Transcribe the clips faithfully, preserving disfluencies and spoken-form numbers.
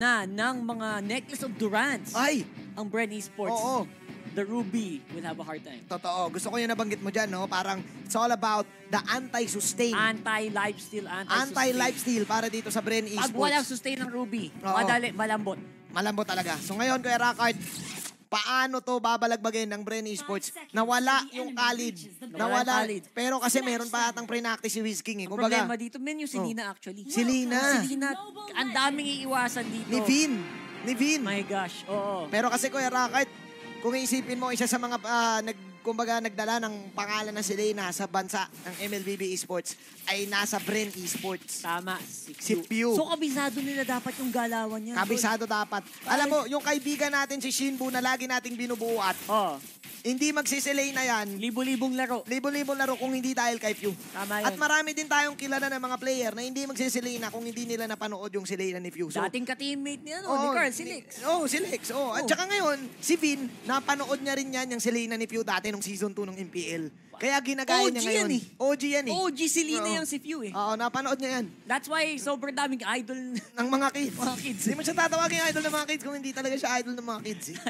na ng mga necklace of Durants. Ay! Ang bren esports. Oo. The Ruby will have a hard time. Totoo. Gusto ko yung nabanggit mo dyan, no? Parang it's all about the anti-sustain. Anti-lifesteal, anti-sustain. Anti-lifesteal para dito sa bren esports. Pag walang sustain ng Ruby, Oo. madali, malambot. Malambot talaga. So ngayon, Kuya Rockart, paano to babalagbagin ng bren esports? Nawala yung college. Nawala. Pero kasi meron pa atang pre-practice si Wizking. Eh. Ang Kumbaga, problema dito, men, yung si Lina actually. Si Lina. Si Lina, ang daming iiwasan dito. Ni Vin. Ni Vin. My gosh, oo. Pero kasi Kuya Rockart, kung iisipin mo, isa sa mga uh, nag, kumbaga, nagdala ng pangalan na si Lina sa bansa ng M L B B Esports ay nasa bren esports. Tama. Si Si Pew. So, kabisado nila dapat yung galawan niya. Kabisado dapat. Alam mo, yung kaibigan natin si Shinbu na lagi nating binubuhat, Oo. hindi magsisilay na yan. Libo-libong laro. Libo-libong laro kung hindi dahil kay Pew. Tama yun. At marami din tayong kilala ng mga player na hindi magsisilay na kung hindi nila napanood yung silay na ni Pew. So, Dating ka-teammate niya, no? Oo, ni Carl, si Lex. Oo, oh, si Lex. Oh. At Oo. saka ngayon, si Vin, napanood niya rin yan yung silay na ni Pew dati nung season two ng M P L. Kaya ginagaya O G niya ngayon. yan eh. O G yan eh. O G si Lina Oo. yung si Pew eh. Oo, napanood niya yan. That's why sobrang daming idol Ng mga kids. mga kids. Hindi mo siya tatawagin idol ng mga kids kung hindi talaga siya idol ng mga kids eh.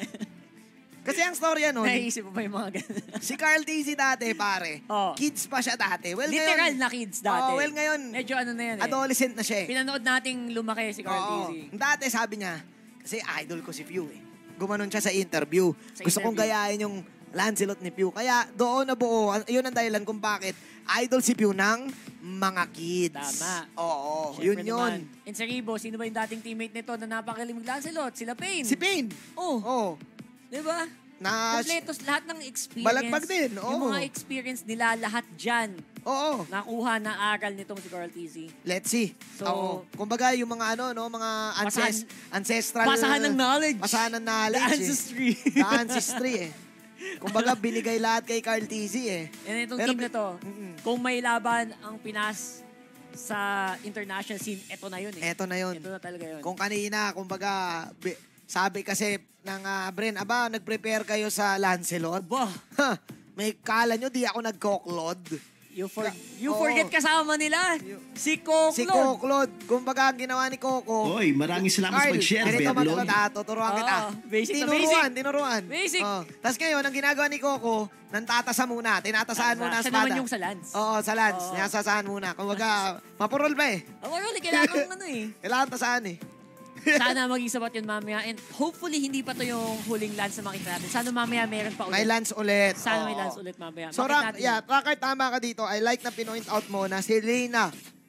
Kasi ang storya nun, Naisip mo ba yung mga ganun? si Carl T Z dati, pare, Oo. kids pa siya dati. Well, Literal ngayon, na kids dati. Oo, well, ngayon, Medyo ano na yan eh. adolescent na siya eh. Pinanood nating lumaki si Carl Oo. T Z. Dati sabi niya, kasi idol ko si Pew eh. Gumanon siya sa interview. Sa Gusto kong interview. gayahin yung Lancelot ni Pew. Kaya doon na buo, yun ang dahilan kung bakit idol si Pew ng mga kids. Tama. Oo, Siyempre yun yun. naman. In Saribo, sino ba yung dating teammate nito na napakalimig Lancelot? Sila Payne. Si Payne. Oh, Oo. diba? Na, Kompletos lahat ng experience. Balagbag din, oo. Yung mga experience nila, lahat dyan. oo. Nakuha na aral nitong si Carl T Z. Let's see. So, Oo. Kumbaga yung mga ano, no, mga ances- ancestral. Pasahan ng knowledge. Pasahan ng knowledge. The eh. ancestry. The ancestry eh. Kumbaga binigay lahat kay Carl T Z eh. And itong Pero team na to, Mm-mm. kung may laban ang Pinas sa international scene, eto na yun eh. Eto na yun. Eto na talaga yun. Kung kanina, kumbaga, bi- sabi kasi ng uh, Bren, aba, nag-prepare kayo sa Lancelot. Aba, Ha, may kala nyo, di ako nag-coklod. you, for, you Oo. forget kasama nila. Si Coco. Si Coklod. Kumbaga, ang ginawa ni Coco. Oy, maraming salamat sa Carl, mag-share, ganito Bedlog. ba ito? Tuturuan Oo, kita. basic na tinuruan, basic. tinuruan. Basic. Oh. Tapos ngayon, ang ginagawa ni Coco, nantatasa muna. Tinatasahan Tama. muna ang Siya espada. naman yung sa Lance. Oo, sa lance. Oo. Ninasasahan muna. Kumbaga, mapurol pa eh. Ang really, kailangan ano eh. Kailangan tasahan eh. Sana maging sapat yun mamaya. And hopefully, hindi pa to yung huling Lance na makita natin. Sana mamaya meron pa ulit. May lance ulit. Sana may Oo. Lance ulit mamaya. So, Makita Rock, natin yeah, yun. Rocker, tama ka dito. I like na pinoint out mo na si Lena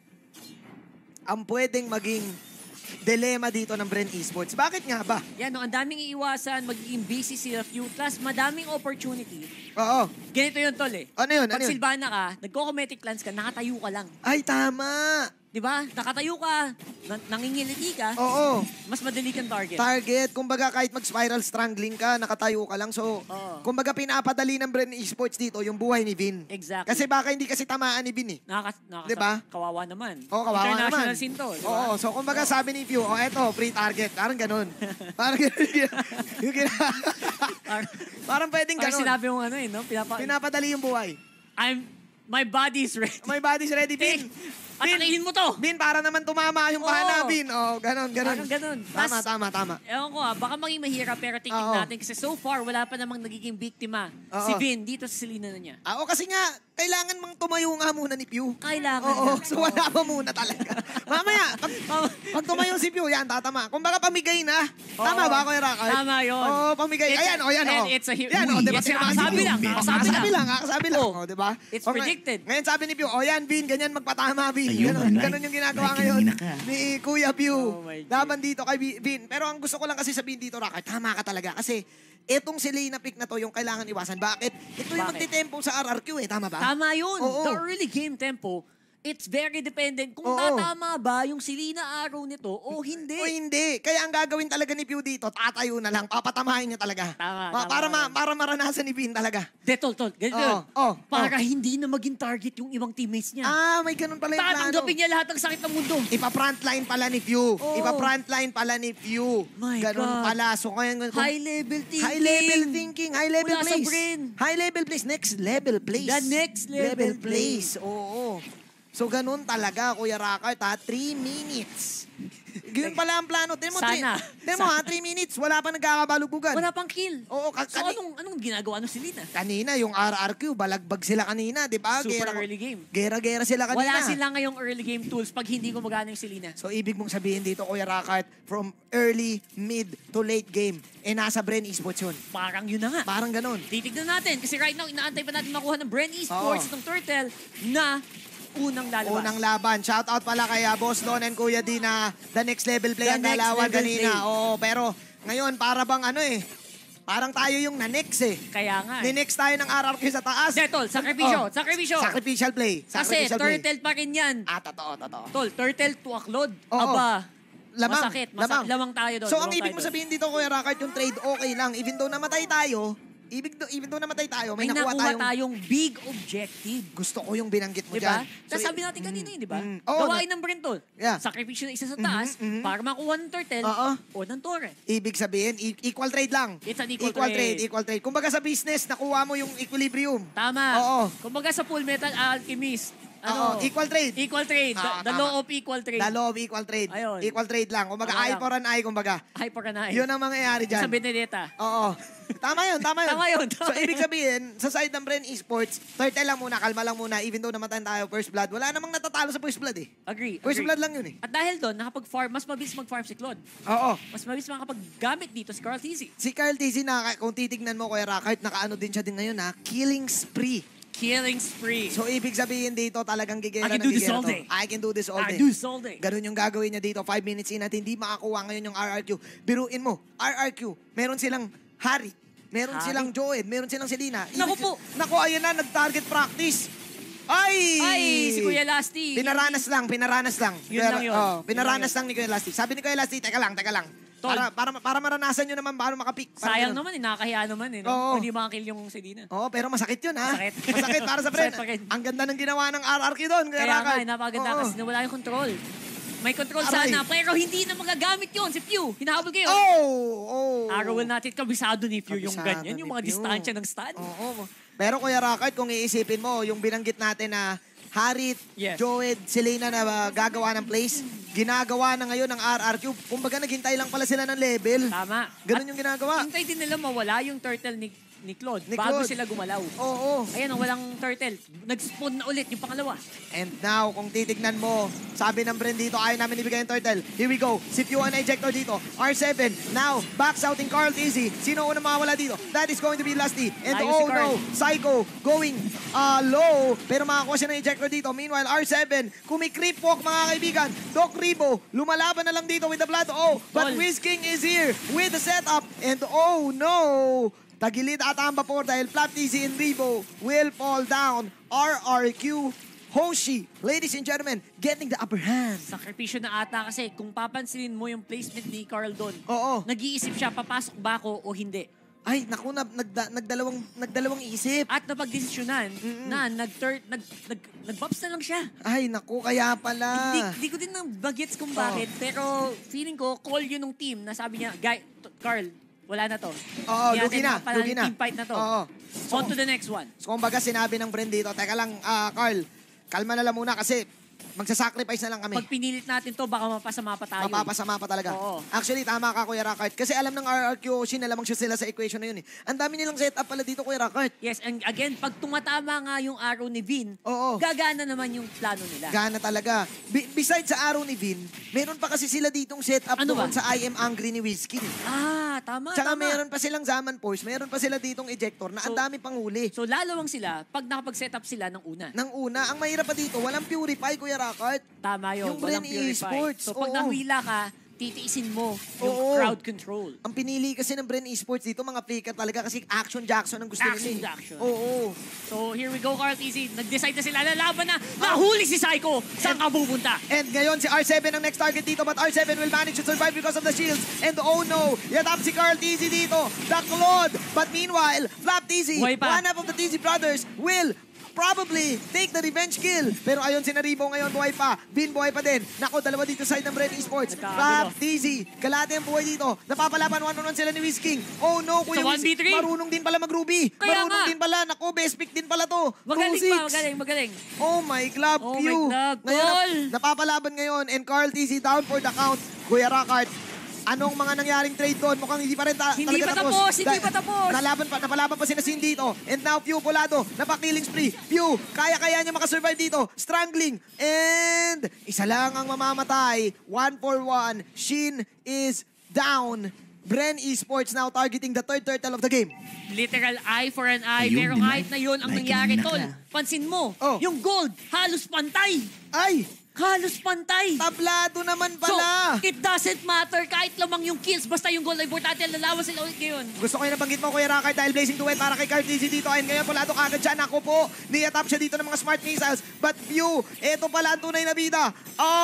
ang pwedeng maging dilema dito ng Bren Esports. Bakit nga ba? Yan, no, ang daming iiwasan, magiging busy sila few, plus madaming opportunity. Oo. Ganito yun, tol eh. Ano yun? Ano Pag yun? Silvana ka, nagko-cometic plans ka, nakatayo ka lang. Ay, tama. Di ba? Nakatayo ka, na- nangingiliti ka, Oo. mas madali kang target. Target. Kumbaga, kahit mag-spiral strangling ka, nakatayo ka lang. So, Oo. kumbaga, pinapadali ng Bren Esports dito yung buhay ni Vin. Exactly. Kasi baka hindi kasi tamaan ni Vin eh. Nakaka, nakaka, Di ba? Kawawa naman. Oo, kawawa International naman. scene to, di ba? Oo, so kumbaga sabi ni Pew, oh eto, free target. Parang ganun. Parang ganun. yung gina- Parang- Parang pwedeng Parang ganun. sinabi mo ano eh, no? Pinapa, Pinapadali yung buhay. I'm, my body is ready. My body's ready, Vin. Atakihin mo to! Vin, para naman tumama yung Oo. pana, Vin. Oh, ganun, ganun. Parang ganun. Tama, Tas- tama, tama. Ewan ko ah, baka maging mahirap pero tingin Oo. natin kasi so far wala pa namang nagiging biktima Oo. si Vin dito sa Selena na niya. Ah, o kasi nga, kailangan mang tumayo nga muna ni Pew. Kailangan Oo, na. so wala pa muna talaga. Mamaya, pag, pag tumayo si Pew, yan, tatama. Kumbaga, pamigay na. Tama Oo. ba, Kuya Rock? Tama yun. Oo, pamigay. It's Ayan, a- o, yan, o. and it's a hero. Yan, o, Uy, di ba? yes, Sinabi kakasabi ni lang, Pew. kakasabi Kakasabi lang. lang, kakasabi lang. Oo. O, di ba? It's O, ngay- predicted. Ngayon sabi ni Pew, o yan, Vin, ganyan magpatama, Vin. Ayun, Ganun, like- ganun yung ginagawa like ngayon kanina ka. ni Kuya Pew. Oh my God. Laban dito kay Vin. Pero ang gusto ko lang kasi sabihin dito, Rock, tama ka talaga. Kasi, etong si Lena pick na to, yung kailangan iwasan. Bakit? Ito yung Bakit? magtitempo sa R R Q eh, tama ba? Tama yun. Oo. The early game tempo, it's very dependent kung Oo. tatama ba yung Selena araw nito o hindi. O hindi. Kaya ang gagawin talaga ni Pew dito, tatayo na lang. Papatamahin niya talaga. Tama, Pa- tama para, ma- yun. para maranasan ni Vin talaga. De, tol, tol. Ganito Oo, yun. oo, Para oo. hindi na maging target yung ibang teammates niya. Ah, may ganun pala yung plano. Tatanggapin niya lahat ng sakit ng mundo. Ipa-frontline pala ni Pew. Oo. Ipa-frontline pala ni Pew. My Ganun God. pala. So, ngayon, kung- High level thinking. High level thinking. High level Mula sa plays. brain. High level plays. Next level plays. The next level plays. Oo. So, ganun talaga, Kuya Rockart, ha? Three minutes. Ganyan pala ang plano. Tignan mo, Sana. Tignan mo ha, three minutes. Wala pa nagkakabalugugan. Wala pang kill. Oo, ka- So, kani- anong, anong ginagawa ng Selena? Kanina, yung R R Q, balagbag sila kanina, di ba? Super Gera- early game. Gera-gera sila kanina. Wala sila ngayong early game tools pag hindi gumagana yung Selena. So, ibig mong sabihin dito, Kuya Rakart, from early, mid, to late game, eh, nasa Bren Esports yun. Parang yun na nga. Parang ganun. Titignan natin. Kasi right now, inaantay pa natin makuha ng Bren Esports ng Turtle na unang lalabas. Unang laban. Shoutout pala kay uh, Boss Don and Kuya D na the next level play The ang next galawan level kanina. play. Oo, pero ngayon, para bang ano eh, parang tayo yung na-next eh. Kaya nga eh. Ni-next tayo ng R R Q sa taas. Hindi, tol, sakripisyo, Oh, sakripisyo. Sacrificial play. Kasi Sacrificial play. turtle pa rin yan. Ah, totoo, totoo. Tol, turtle to aklod. Oo. Aba, Lamang. masakit. Masakit. Lamang tayo doon. So, ang lamang ibig tayo mo doon. sabihin dito, Kuya Rakart, yung trade okay lang. Even though namatay tayo, ibig do, even though namatay tayo, may, May nakuha, nakuha tayong, tayong big objective. gusto ko yung binanggit mo Diba? dyan. Tapos So, sabi natin kanina yun, di ba? mm, oo, Gawain ng Bren tol. Yeah. Sakripisyo na isa sa taas Mhm, mhm. para makuha ng turtle Oo. o ng torrent. ibig sabihin, e- equal trade lang. It's an equal, Equal trade. trade, equal trade. Kumbaga sa business, nakuha mo yung equilibrium. Tama. Oo. Kumbaga sa Full Metal Alchemist, Oo, ano, equal trade. equal trade. Oo, the the tama. law of equal trade. The law of equal trade. Ayun. Equal trade lang. Kumbaga, Tama eye lang. for an eye, kumbaga. Hypercanine. Yun ang mangyayari dyan. Sa Benedetta. Oo. Tama yun, tama yun. Tama yun, tama So, ibig sabihin, sa side ng Bren Esports, turtle lang muna, kalma lang muna, even though namatayan tayo first blood, wala namang natatalo sa first blood eh. Agree. First agree. blood lang yun eh. At dahil doon, nakapag-farm, mas mabilis mag-farm si Claude. Oo. Mas mabilis makapag-gamit dito si Carl Tizzy. Si Carl Tizzy, na, kung titignan mo, Kuya Rakart, nakaano din siya din ngayon ha, killing spree. Killing spree. So, ibig sabihin dito, talagang gigera I can ng do this gigera all to. day. I can do this all I day. do this all day. Ganun yung gagawin niya dito. Five minutes in at hindi makakuha ngayon yung R R Q. Biruin mo, R R Q, meron silang Harit, meron Harit? silang Joed, meron silang Selena. Naku Ibig- po. Naku, ayun na, nag-target practice. Ay! Ay, si Kuya Lasty. Pinaranas lang, pinaranas lang. Yun lang yun. Oh, pinaranas Yun lang ni Kuya Lasty. Sabi ni Kuya Lasty, teka lang, teka lang. Tol. Para, para, para maranasan nyo naman paano makapik. Parang Sayang ganun. naman eh, nakakahiya naman eh. No? Oo. Kung hindi makakill yung Selena. Oo, pero masakit yun, ha? Masakit. Masakit para sa Bren. Masakit pa rin. Ang ganda ng ginawa ng R R Q doon, Kuya Kaya nga, Rakart. eh, napakaganda Oo. kasi nawala yung control. May control Aray. sana, pero hindi na magagamit yun. Si Pew, hinahabol kayo. Oh! Oh! Arrow natin, kabisado ni Pew yung Kabisado ganyan, yung ni mga Pew. distansya ng stud. Oo. Pero Kuya Rakart, kung iisipin mo, yung binanggit natin na Harit, Yes. Joed, Selena na uh, gagawa ng plays, ginagawa na ngayon ng R R Q. Kumbaga, naghintay lang pala sila ng level. Tama. Ganun yung ginagawa. Hintay din nila mawala yung turtle ni, ni Claude Ni bago Claude. sila gumalaw. Oo. Ayan, oh, walang turtle. Nag-spawn na ulit yung pangalawa. And now, kung titignan mo, sabi ng Bren dito, ayaw namin ibigay yung turtle. Here we go. Si Pew ang ejector dito. R seven, now, backs out in Carl Tizzy. Sino unang mawala dito? That is going to be Lasty. And Layo si oh Carl. no, Psycho going uh, low. Pero makakuha siya ng ejector dito. Meanwhile, R seven, kumikreep walk mga kaibigan. Doc Ribo, lumalaban na lang dito with the blood. Oh, but Tol. Wiz King is here with the setup. And oh no, tagilid ata ang vapor dahil Flap Tizzy and Ribo will fall down. R R Q, Hoshi, ladies and gentlemen, getting the upper hand. Sakripisyo na ata kasi kung papansinin mo yung placement ni Carl doon, Oo. nag-iisip siya, papasok ba ako o hindi. Ay, naku, na, nagda, nagdalawang, nagdalawang isip. At napagdesisyonan na nag-third, nag, nag, nag-bops na lang siya. Ay, naku, kaya pala. Hindi, hindi ko din nang bagets kung bakit, pero feeling ko, call yun ng team na sabi niya, Guy, t- Carl, wala na to. Oo, Hindi lugi natin na, makapanalo lugi yung na. Team fight na to. Oo. On to the next one. So, kumbaga sinabi ng Bren dito, teka lang, ah, Carl, kalma na lang muna kasi magsasacrifice na lang kami. Pag pinilit natin to, baka mapasama pa tayo. Mapapasama pa talaga. Oo. Actually, tama ka, Kuya Rakart. Kasi alam ng R R Q, sinalamang siya sila sa equation na yun eh. Ang dami nilang setup pala dito, Kuya Rakart. Yes, and again, pag tumatama nga yung arrow ni Vin, Oo. gagana naman yung plano nila. Gana talaga. Be- besides sa araw ni Vin, meron pa kasi sila ditong setup Ano doon ba? sa I Am Angry ni Whiskey. Ah, tama, Tsaka tama. meron pa silang Zaman Force, meron pa sila ditong ejector na ang So- dami pang huli. So, lalawang sila pag nakapag-set up sila ng una. Nang una, ang mahirap pa dito, walang purify, Kuya Rakart. Tama yun. Yung Walang Bren purify. Esports, So, pag oo. nahwila ka, titiisin mo yung Oo. crowd control. Ang pinili kasi ng Bren Esports dito, mga flicker talaga kasi Action Jackson ang gusto Action nila. eh. Jackson. Oo. So, here we go, Carl Tizzy. Nag-decide na sila. Lalaban na. Nahuli si Psycho. Saan ka pupunta? And ngayon si R seven ang next target dito, but R seven will manage to survive because of the shields. And oh no, yatap si Carl Tizzy dito, the Claude. But meanwhile, Flap Tizzy, Buhay pa. one half of the Tizzy brothers will probably take the revenge kill. Pero ayun, si Naribo ngayon, buhay pa. Vin, buhay pa din. Nako, dalawa dito side ng Bren Esports. Flap, T Z, kalate ang buhay dito. Napapalaban one-on-one sila ni Whisking. Oh no, Kuya Whis, marunong din pala mag-Ruby. Kaya marunong nga. din pala. Nako, best pick din pala to. Magaling pa, magaling, magaling. Oh my club, Oh Pew. my club, Ngayon, goal. nap- napapalaban ngayon. And Carl T Z down for the count. Kuya Rockart, anong mga nangyaring trade doon? Mukhang hindi pa rin ta Hindi talaga pa tapos, hindi pa tapos. Nalaban pa, napalaban pa si Nasin dito. And now, Pew Polado, napakilling spree. Pew, kaya-kaya niya makasurvive dito. Strangling. And isa lang ang mamamatay. One for one. Shin is down. Bren Esports now targeting the third turtle of the game. Literal eye for an eye. Ayun, Pero di kahit ba? na yun ang Ay, nangyari, kanina tol. ka. Pansin mo, Oh. yung gold, halos pantay. Ay, Halos pantay. tablado naman So, pala. it doesn't matter kahit lamang yung kills. Basta yung gold ay importante. Lalawan sila ulit ngayon. Gusto ko yung nabanggit mo, Kuya Rockart, dahil Blazing Duet para kay Carl T Z dito. Ayun ngayon, Polado kagad dyan. Ako po, ni-atap siya dito ng mga smart missiles. But Pew, eto pala ang tunay na bida.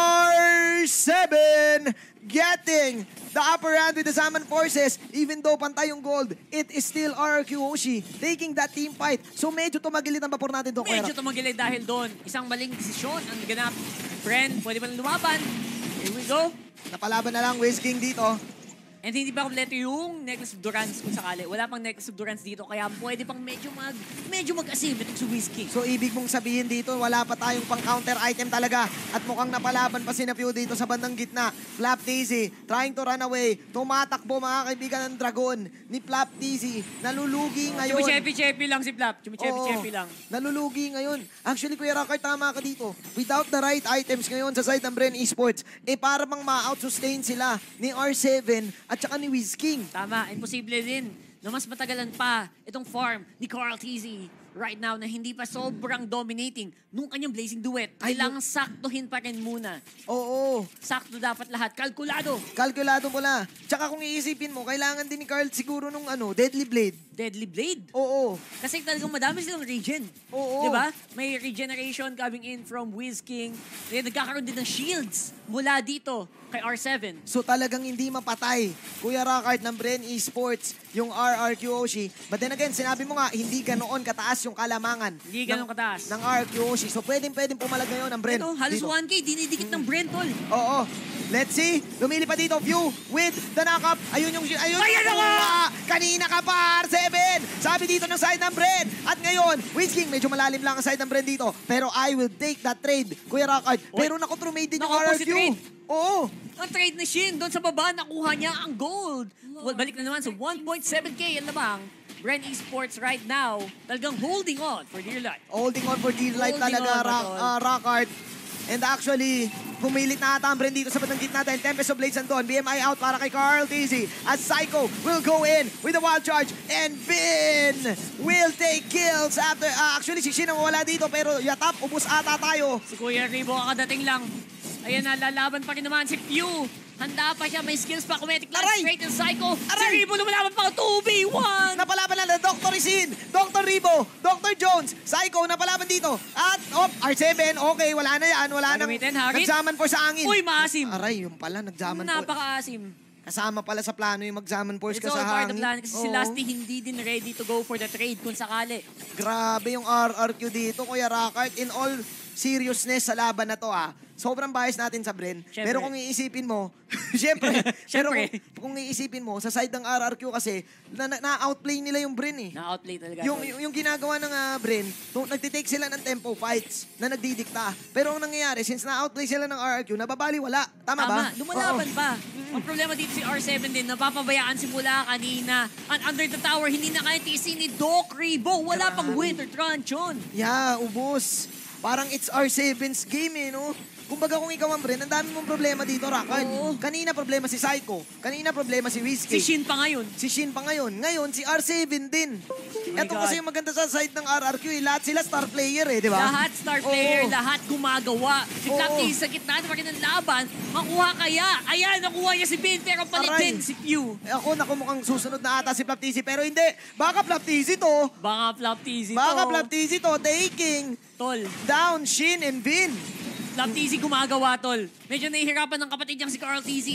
R seven getting the upper hand with the Zaman forces. Even though pantay yung gold, it is still R R Q Hoshi taking that team fight. So medyo tumagilit ang vapor natin doon, Kuya Medyo Rock. tumagilid dahil doon. Isang maling desisyon ang ganap. Bren, pwede ba lumaban? Here we go. Napalaban na lang Whisking dito. And hindi pa kompleto yung necklace of Durance kung sakali. Wala pang necklace of Durance dito, kaya pwede pang medyo mag medyo mag-asim itong si Whiskey. So ibig mong sabihin dito, wala pa tayong pang counter item talaga. At mukhang napalaban pa si Napio dito sa bandang gitna. Flap T Z trying to run away. Tumatakbo mga kaibigan ng Dragon ni Flap T Z. Nalulugi ngayon. Chumichepi-chepi lang si Flap. Chumichepi-chepi Oo, lang. nalulugi ngayon. Actually, Kuya Rockart, tama ka dito. Without the right items ngayon sa side ng Bren Esports, eh para bang ma-out-sustain sila ni R seven at saka ni Whisking. Tama, imposible din na mas matagalan pa itong farm ni Carl T Z right now na hindi pa sobrang dominating nung kanyang Blazing Duet. Ay, Kailangan saktuhin pa rin muna. Oo. Sakto dapat lahat. Kalkulado. Kalkulado mo na. Tsaka kung iisipin mo, kailangan din ni Carl siguro nung ano, Deadly Blade. Deadly Blade. Oo. Kasi talagang madami silang regen. Oo. Diba? May regeneration coming in from Wiz King. Then nagkakaroon din ng shields mula dito kay R seven. So talagang hindi mapatay, Kuya Rockart, ng Bren Esports, yung R R Q Hoshi. But then again, sinabi mo nga, hindi ganoon kataas yung kalamangan. Hindi ganoon ng, kataas. Ng R R Q Hoshi. So pwedeng pwedeng pumalag ngayon ang Bren. Ito, halos dito. one K. Dinidikit ng Bren, tol. Oo. Let's see. Lumili pa dito. View with the knock-up. Ayun yung... Ayun Ayan yung na nga! Kanina ka pa, R seven. Sabi dito ng side ng Bren. At ngayon, Whisking, medyo malalim lang ang side ng Bren dito. Pero I will take that trade, Kuya Rockart. Pero naku-trumade din yung Naku, R R si Q. trade. Oo. Ang trade na Shin, doon sa baba, nakuha niya ang gold. Well, balik na naman sa one point seven K ang labang. Bren Esports right now, talagang holding on for dear life. Holding on for dear life Holding talaga, on, Rock, Batol. uh, Rockart. And actually, pumilit na ata ang Bren dito sa batang gitna dahil Tempest of Blades andun. B M I out para kay Carl T Z as Psycho will go in with the wild charge and Vin will take kills after... Uh, actually, si Shin ang wala dito pero yatap, ubus ata tayo. Si Kuya Ribo kakadating lang. Ayan na, lalaban pa rin naman si Pew. Handa pa siya, may skills pa, Cometic Lance, Aray! straight and Psycho. Aray! Si Ribo lumalaban pa, two v one! Napalaban na Doctor Isin, Doctor Ribo, Doctor Jones, Psycho napalaban dito. At, op, R seven, okay, wala na yan, wala nang Gagamitin, Harit? nagsaman for sa angin. Uy, maasim. Aray, yung pala, nagsaman for. Napaka-asim. Kasama pala sa plano yung magsaman force It's ka all sa part of hangin. the plan kasi si Oo. Lasty hindi din ready to go for the trade kung sakali. Grabe yung R R Q dito, Kuya Rockart. In all seriousness sa laban na to, ah. Sobrang bias natin sa Bren. Siyempre. Pero kung iisipin mo, siyempre, pero Siyempre. kung, kung iisipin mo, sa side ng R R Q kasi, na, na, na-outplay nila yung Bren eh. Na-outplay talaga. Yung, tol. yung, yung ginagawa ng uh, Bren, to, nagtitake sila ng tempo fights na nagdidikta. Pero ang nangyayari, since na-outplay sila ng R R Q, nababali wala. Tama, ba? Tama, lumalaban Oo. pa. Ang problema dito si R seven din, napapabayaan simula kanina. And under the tower, hindi na kaya tiisin ni Doc Ribo. Wala pang winter truncheon. Yeah, ubos. Parang it's R seven's game eh, no? Kumbaga kung ikaw ang Bren, ang dami mong problema dito, Rakan. Oo. Kanina problema si Psycho. Kanina problema si Whiskey. Si Shin pa ngayon. Si Shin pa ngayon. Ngayon, si R seven din. my Ito God. kasi yung maganda sa side ng R R Q eh. Lahat sila star player eh, di ba? Lahat star player, Oo. lahat gumagawa. Si Oo. Flapty sa gitna na ng laban, makuha kaya. Ayan, nakuha niya si Bin, pero palit Aray. din si Pew. Eh, ako, naku, mukhang susunod na ata si Flaptizi. Pero hindi. Baka Flaptizi to. Baka Flapty to. Baka Flaptizi to. Taking Tol, down Shin and Vin. Flapty gumagawa, tol. Medyo nahihirapan ng kapatid niyang si Carl T Z.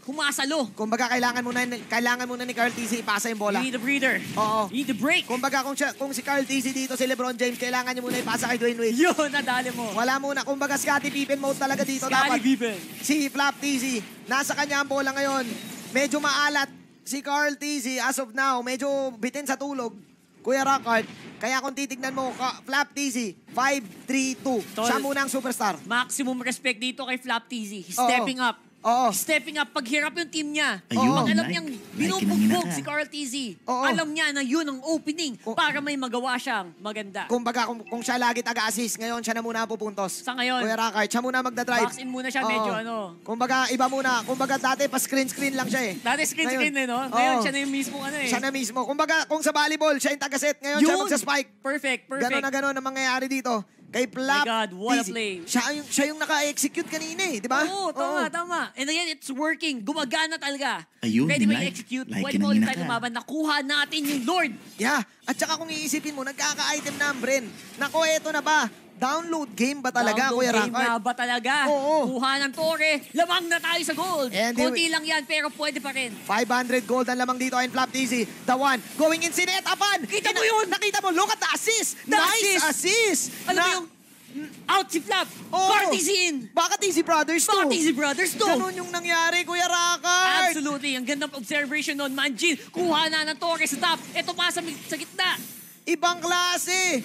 humasalo. Kumbaga, kailangan muna, kailangan muna ni Carl T Z ipasa yung bola. You need a breather. Oo. You need a break. Kumbaga, kung, siya, kung si Carl T Z dito, si LeBron James, kailangan niya muna ipasa kay Dwayne Wade. Yun, nadali mo. Wala muna. Kumbaga, Scottie Pippen mode talaga dito. Scottie Dapat Pippen. si Flap T Z, nasa kanya ang bola ngayon. Medyo maalat si Carl T Z as of now. Medyo bitin sa tulog. Kuya Rockart, kaya kung titignan mo, Flap T Z, five three two. Siya muna ang superstar. Maximum respect dito kay Flap T Z. He's Oo. stepping up. Oo. Stepping up, paghirap yung team niya. Ayun, Pag alam like- niyang like binubugbog kinangina ka. si Carl T Z, Oo. alam niya na yun ang opening Kung- para may magawa siyang maganda. Kumbaga, kung, kung siya lagi taga-assist, ngayon siya na muna ang pupuntos. Sa ngayon. Kuya Rockart, siya muna magdadrive. Box in muna siya, Oo. medyo ano. Kumbaga, iba muna. Kumbaga, dati pa screen-screen lang siya eh. Dati screen-screen eh, no? Oo. Ngayon, siya na yung mismo ano eh. Siya na mismo. Kumbaga, kung sa volleyball, siya yung taga-set. Ngayon, siya Yun! magsa-spike. Perfect, perfect. Ganon na ganon ang mangyayari dito. Kay Flap. My God, what a T Z. play. Siya yung, siya yung naka-execute kanina eh, di ba? Oo, tama, Oo. tama. And again, it's working. Gumagana talaga. Ayun, Pwede ba like- i-execute? like Pwede ba ulit kinangina tayo ka. lumaban? Nakuha natin yung Lord. Yeah. At saka kung iisipin mo, nagkaka-item na ang Bren. Nako, eto na ba? Download game ba talaga, Download Kuya game Rockart? na ba talaga? Oo. Kuha ng Torre. Lamang na tayo sa gold. And they- Konti lang yan, pero pwede pa rin. five hundred gold ang lamang dito in Flap T Z. The one going in sinetapan. Kita mo Ina- yun? Nakita mo, look at the assist. The nice assist. assist. Alam mo Na- yung out si Flap. Oo. Party in. Baka T Z Brothers to. Party si Brothers to. Ganun yung nangyari, Kuya Rockart. Absolutely. Ang gandang observation nun. Manjin, kuha na ng Torre sa top. Ito pa sa, sa gitna. Ibang klase.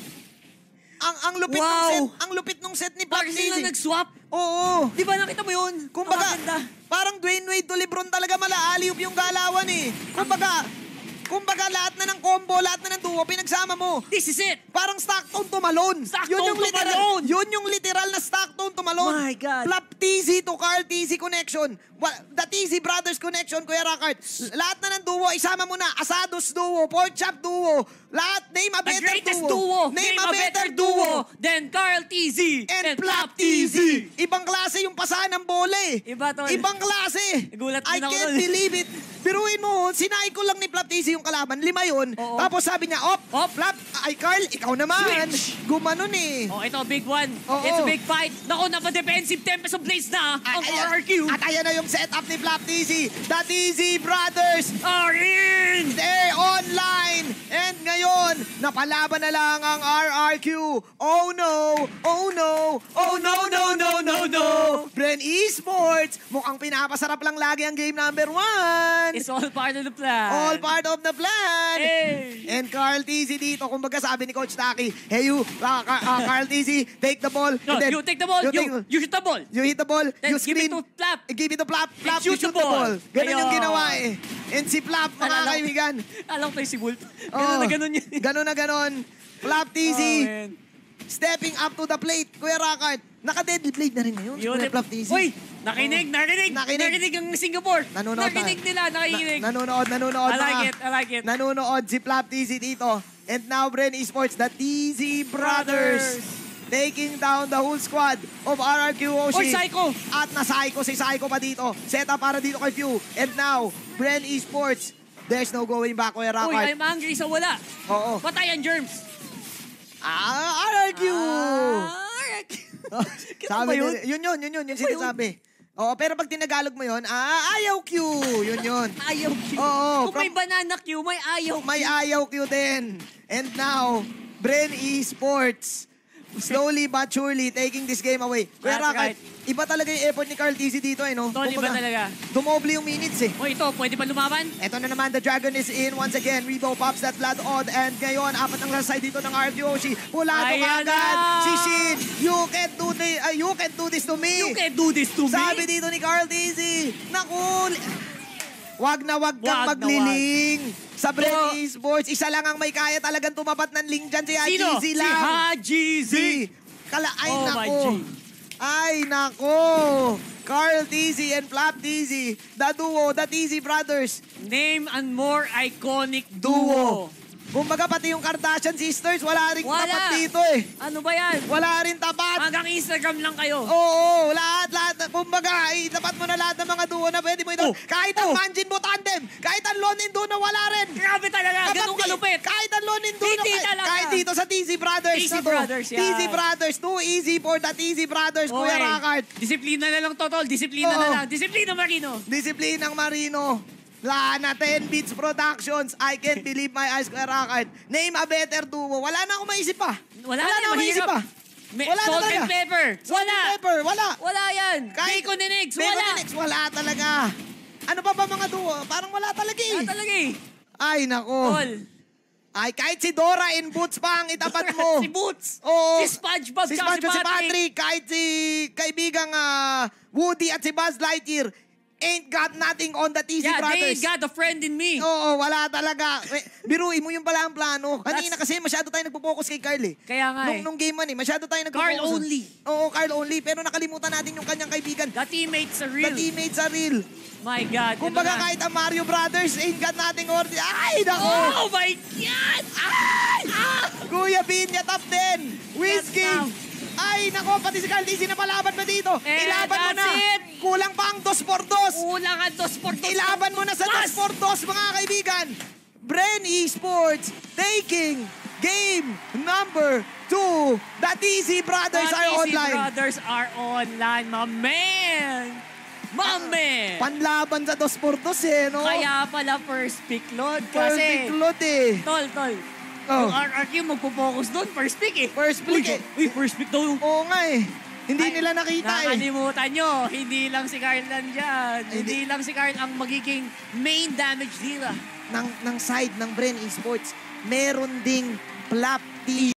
Ang ang lupit Wow. ng set, ang lupit ng set ni Flap Parang T Z. sila nag-swap. Oo. Di ba nakita mo yun? Kumbaga, Ang ganda. parang Dwayne Wade to LeBron talaga malaaliw yung galawan eh. Kumbaga, kumbaga lahat na ng combo, lahat na ng duo, pinagsama mo. This is it. Parang Stockton to Malone. Stockton yun yung to literal, Malone. Yun yung literal na Stockton to Malone. My God. Flap T Z to Carl T Z connection. Wa- The T Z Brothers connection, Kuya Rockart. Lahat na ng duo, isama mo na. Asados duo, Pork Chop duo. Lahat, name a The better greatest duo. duo. Name a better duo than Carl T Z And Flap T Z. Ibang klase yung pasahan ng bola eh. Iba, tol. Ibang klase. Nagulat I din ako can't nun. believe it. Piruin mo, sinay ko lang ni Flap T Z yung kalaban. Lima yun. Oo. Tapos sabi niya, op, Op. Flap, ay Carl, ikaw naman. Switch. Gumanon eh. Oh, ito, big one. Oo. It's a big fight. Naku, napa-defensive Tempest of Blades na ang Ay- R R Q. At ayan na yung setup ni Flap T Z. The T Z Brothers. Are in! They're online. And ngayon, napalaban na lang ang R R Q. Oh no! Oh no! Oh no, no, no, no, no! Bren Esports, mukhang pinapasarap lang lagi ang game number one. It's all part of the plan. All part of the plan. Hey! And Carl T Z dito, kumbaga sabi ni Coach Taki, hey you, uh, Car- uh, Carl T Z, take the ball. No, and then you take the ball. You, take- you shoot the ball. You hit the ball, Then you give it screen. to Flap. Eh, Give it to Flap. Flap, shoot you shoot the the ball. ball. Ganun yung Ayun. ginawa eh. And si Flap, mga Alala ko- kaibigan. Alam ko yung si Wolf. Oo. Ganun na ganun yun. Ganun na ganun. Flap T Z, Oh, man. stepping up to the plate. Kuya Rockart, naka-deadly plate na rin ngayon. Yun, Kuya eh. Flap T Z. Uy, nakinig, narinig. Nakinig. Narinig ang Singapore. Nanonood Nakinig na. nila, nakikinig. Na- nanonood, nanonood. I like mga- it, I like it. Nanonood si Flap T Z dito. And now, Bren Esports, the T Z Brothers. Taking down the whole squad of R R Q Oshi. Oy, Psycho. At na-Psycho si Psycho pa dito. Set up para dito kay Few. And now, Bren Esports. There's no going back, Kuya Uy, Rockart. I'm angry sa wala. Oo. Patay ang germs. Ah, R R Q! Ah, R R Q. Sabi ba yun? nila- yun yun, yun yun, yun Ano ba yun? sinasabi. Oo, pero pag tinagalog mo yun, ah, ayaw Q. Yun yun. Ayaw Q. Oo, Kung may from- banana Q, may ayaw May ayaw Q din. And now, Bren Esports. Slowly but surely taking this game away. Kuya That's Rockart, right. iba talaga yung effort ni Carl T Z dito eh, no? Tol, iba Kumbaga, talaga. Dumoble yung minutes eh. O ito, pwede pa lumaban? Eto na naman, the Dragon is in once again. Rebo pops that blood odd. And ngayon, apat ang side dito ng R Q Oshi. Pulado Ayan agad. na! Si Shin, you can do this, uh, you can do this to me. You can do this to me. Sabi dito ni Carl T Z, naku, wag na wag kang Wag na magliling. Sa Bren Oh. Esports, isa lang ang may kaya talagang tumapat ng ling dyan, si Haji Sino? Z Si lang. Haji Z. Si, kala, ay Oh, my nako. G. Ay nako. Carl T Z and Flap T Z, the duo, the T Z brothers. Name and more iconic Duo. duo. Kumbaga pati yung Kardashian sisters, wala rin Wala. tapat dito eh. Ano ba yan? Wala rin tapat. Hanggang Instagram lang kayo. Oo, lahat, lahat. Kumbaga, itapat mo na lahat ng mga duo na pwede mo ito. Oh, Kahit ang oh. Manjin mo tandem, kahit ang Lonin duo na wala rin. Grabe talaga, Kapag ganun di- kalupit. Kahit ang Lonin duo na, Hindi kahit, talaga. kahit dito sa T Z Brothers T Z na to. Brothers, yan. T Z Brothers, too easy for the T Z Brothers, Kuya Okay. Rakart. Disiplina na lang, Totol. Disiplina Oo. na lang. Disiplina, Marino. Discipline ng Marino. Lana, ten Beats Productions. I can't believe my eyes, Kuya Rakart. Name a better duo. Wala na akong maisip pa. Wala, Wala na akong maisip pa. May Wala na salt talaga. and pepper. Salt Wala. and pepper, wala. Wala yan. Kahit- Bacon and eggs. Bacon Wala. and eggs, wala talaga. Ano pa ba mga duo? Parang wala talaga eh. Wala talaga eh. Ay, nako. Tol. Ay, kahit si Dora in Boots pa ang itapat mo. Si Boots. Oo. Si SpongeBob. Si tsaka SpongeBob, si Patrick, kahit si kaibigang ah, Woody at si Buzz Lightyear, ain't got nothing on the T Z Yeah, Brothers. they got a friend in me. Oo, wala talaga. Eh, biruin mo yung pala ang plano. Kanina kasi masyado tayo nagpo-focus kay Carl eh. Kaya nga Nung, eh. nung game man eh, masyado tayo nagpo-focus. Carl only. Oo, Carl only. Pero nakalimutan natin yung kanyang kaibigan. The teammates are The real. teammates are real. My God. Kumbaga ano na? kahit ang Mario Brothers, ain't got nothing on the... Ay, nako! Oh my God! Ay! Ah! Kuya Pinya, top ten. Whiskey. Yes, ma'am. Ay, nako, pati si Carl D C na palaban pa dito. Eh, Ilaban mo that's na. it. Kulang pa ang dos por dos. Kulang ang dos por dos. Ilaban mo na sa dos Pas! por dos, mga kaibigan. Bren Esports taking game number two. The T Z Brothers The are T Z online. Brothers are online, my man. My man. Panlaban sa dos por dos eh, no? Kaya pala first pick, Lord. First Kasi, pick lot eh. tol, tol. Oh. Yung R R Q magpo-focus doon, first pick eh. First pick Uy, eh. Uy, first pick daw yung... Oo nga eh. Hindi Ay, nila nakita eh. Nakalimutan nyo, hindi lang si Carl lang dyan. Ay, Hindi lang si Carl ang magiging main damage dealer. Ng, ng side ng Bren Esports, meron ding Plap T